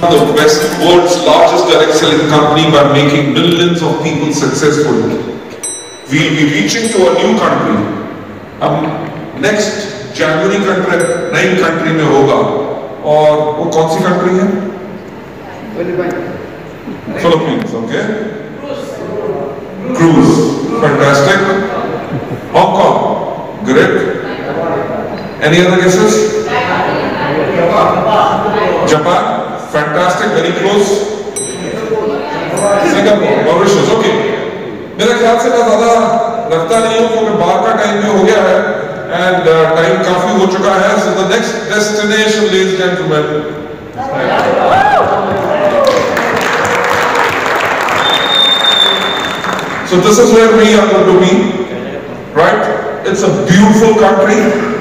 the West world's largest direct selling company by making millions of people successful. We'll be reaching to a new country. Next January नई country में होगा और वो कौन सी country है? Philippines, okay? Cruise, fantastic. Hong Kong, great. Any other guesses? Japan, fantastic, very close. Singapore, Mauritius, okay. मेरा ख्याल से मैं ज़्यादा रखता नहीं हूँ क्योंकि बाहर का टाइम भी हो गया है and टाइम काफी हो चुका है. So the next destination, ladies and gentlemen. So this is where we are going to be, right? It's a beautiful country.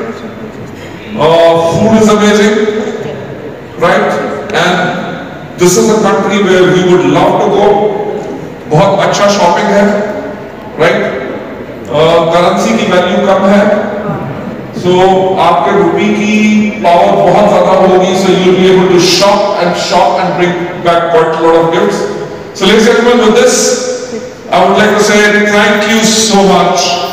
Food is amazing, right? And this is a country where we would love to go. बहुत अच्छा shopping है, right? Currency की value कम है, so आपके रुपये की power बहुत ज़्यादा होगी, so you'll be able to shop and bring back quite a lot of gifts. So ladies and gentlemen, with this, I would like to say thank you so much.